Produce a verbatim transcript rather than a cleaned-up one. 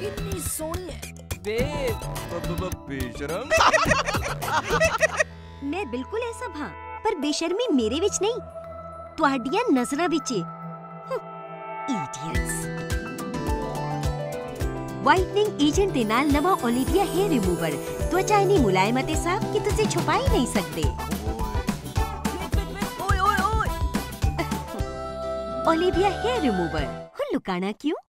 कितनी सोहनी है बेब बेशरम। मैं बिल्कुल ऐसा भां, पर बेशर्मी मेरे विच नहीं, तुहाडियां नजरां विच है। इडियट्स। वाइटनिंग एजेंट दे नाल नवा ओलिविया हेयर रिमूवर त्वचा इन्नी मुलायम ते साफ कि तुसी छुपा ही नहीं सकते। ओए ओए ओए। ओलिविया हेयर रिमूवर, हुण लुकाना क्यों?